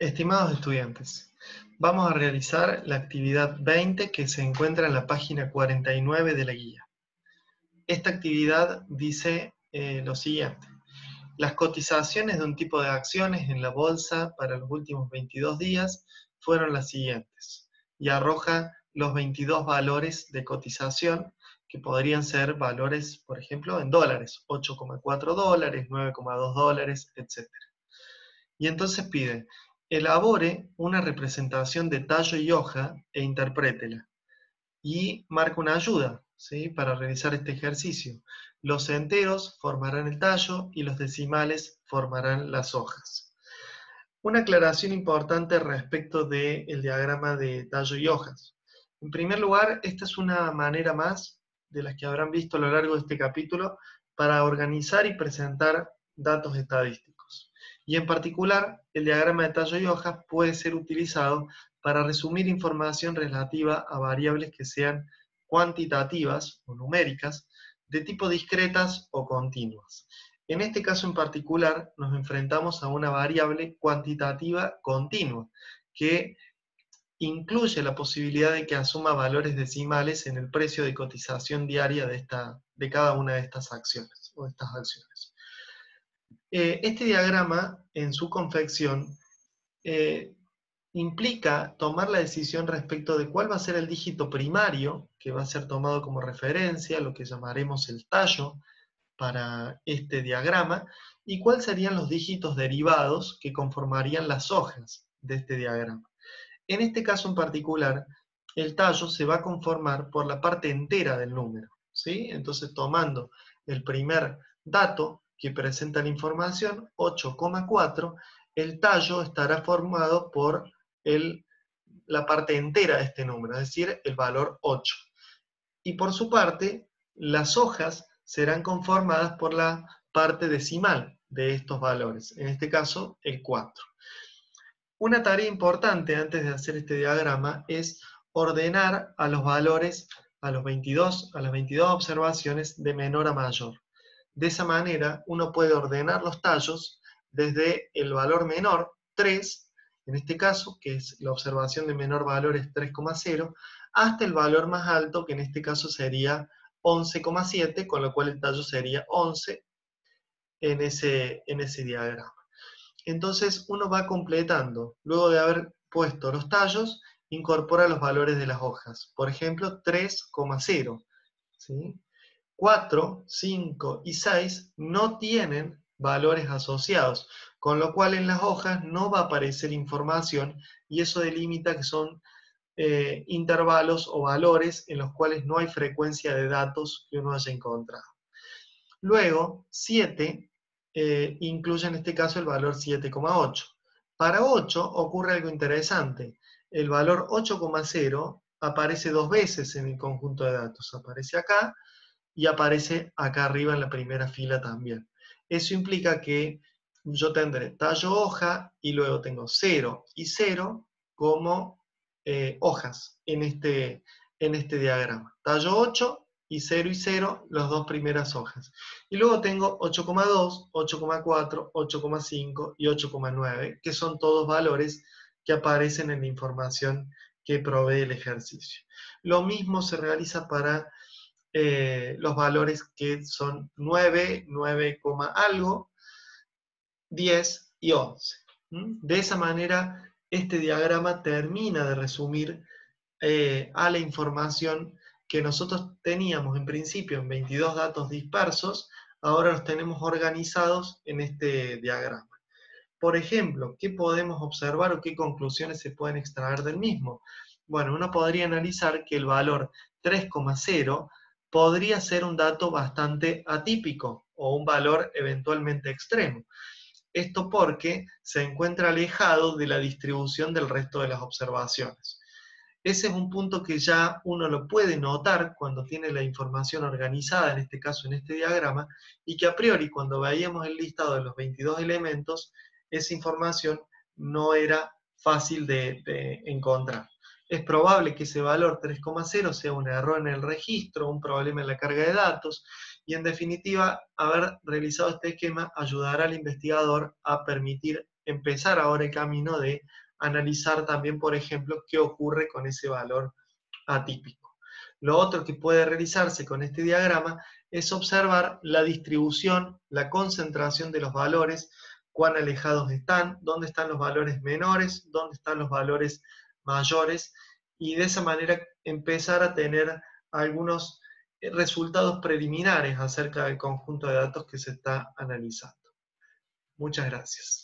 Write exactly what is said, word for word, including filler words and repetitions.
Estimados estudiantes, vamos a realizar la actividad veinte que se encuentra en la página cuarenta y nueve de la guía. Esta actividad dice eh, lo siguiente. Las cotizaciones de un tipo de acciones en la bolsa para los últimos veintidós días fueron las siguientes, y arroja los veintidós valores de cotización, que podrían ser valores, por ejemplo, en dólares, ocho coma cuatro dólares, nueve coma dos dólares, etcétera. Y entonces pide, elabore una representación de tallo y hoja e interprétela. Y marca una ayuda, ¿sí?, para realizar este ejercicio. Los enteros formarán el tallo y los decimales formarán las hojas. Una aclaración importante respecto del diagrama de tallo y hojas. En primer lugar, esta es una manera más de las que habrán visto a lo largo de este capítulo para organizar y presentar datos estadísticos. Y en particular, el diagrama de tallo y hojas puede ser utilizado para resumir información relativa a variables que sean cuantitativas o numéricas, de tipo discretas o continuas. En este caso en particular, nos enfrentamos a una variable cuantitativa continua, que incluye la posibilidad de que asuma valores decimales en el precio de cotización diaria de, esta, de cada una de estas acciones, o de estas acciones. Eh, este diagrama, en su confección, eh, implica tomar la decisión respecto de cuál va a ser el dígito primario, que va a ser tomado como referencia, lo que llamaremos el tallo, para este diagrama, y cuáles serían los dígitos derivados que conformarían las hojas de este diagrama. En este caso en particular, el tallo se va a conformar por la parte entera del número, ¿sí? Entonces, tomando el primer dato que presenta la información, ocho coma cuatro, el tallo estará formado por el, la parte entera de este número, es decir, el valor ocho. Y por su parte, las hojas serán conformadas por la parte decimal de estos valores, en este caso el cuatro. Una tarea importante antes de hacer este diagrama es ordenar a los valores, a, los veintidós, a las veintidós observaciones de menor a mayor. De esa manera uno puede ordenar los tallos desde el valor menor, tres, en este caso, que es la observación de menor valor es tres coma cero, hasta el valor más alto, que en este caso sería once coma siete, con lo cual el tallo sería once en ese, en ese diagrama. Entonces uno va completando, luego de haber puesto los tallos, incorpora los valores de las hojas. Por ejemplo, tres coma cero. ¿Sí? cuatro, cinco y seis no tienen valores asociados, con lo cual en las hojas no va a aparecer información, y eso delimita que son eh, intervalos o valores en los cuales no hay frecuencia de datos que uno haya encontrado. Luego, siete eh, incluye en este caso el valor siete coma ocho. Para ocho ocurre algo interesante. El valor ocho coma cero aparece dos veces en el conjunto de datos. Aparece acá y aparece acá arriba en la primera fila también. Eso implica que yo tendré tallo hoja y luego tengo cero y cero como eh, hojas en este, en este diagrama. Tallo ocho y cero y cero, las dos primeras hojas. Y luego tengo ocho coma dos, ocho coma cuatro, ocho coma cinco y ocho coma nueve, que son todos valores que aparecen en la información que provee el ejercicio. Lo mismo se realiza para eh, los valores que son nueve, nueve, algo, diez y once. ¿Mm? De esa manera, este diagrama termina de resumir eh, a la información que nosotros teníamos en principio en veintidós datos dispersos, ahora los tenemos organizados en este diagrama. Por ejemplo, ¿qué podemos observar o qué conclusiones se pueden extraer del mismo? Bueno, uno podría analizar que el valor tres coma cero podría ser un dato bastante atípico o un valor eventualmente extremo. Esto porque se encuentra alejado de la distribución del resto de las observaciones. Ese es un punto que ya uno lo puede notar cuando tiene la información organizada, en este caso en este diagrama, y que a priori cuando veíamos el listado de los veintidós elementos, esa información no era fácil de, de encontrar. Es probable que ese valor tres coma cero sea un error en el registro, un problema en la carga de datos, y en definitiva, haber realizado este esquema ayudará al investigador a permitir empezar ahora el camino de analizar también, por ejemplo, qué ocurre con ese valor atípico. Lo otro que puede realizarse con este diagrama es observar la distribución, la concentración de los valores, cuán alejados están, dónde están los valores menores, dónde están los valores mayores, y de esa manera empezar a tener algunos resultados preliminares acerca del conjunto de datos que se está analizando. Muchas gracias.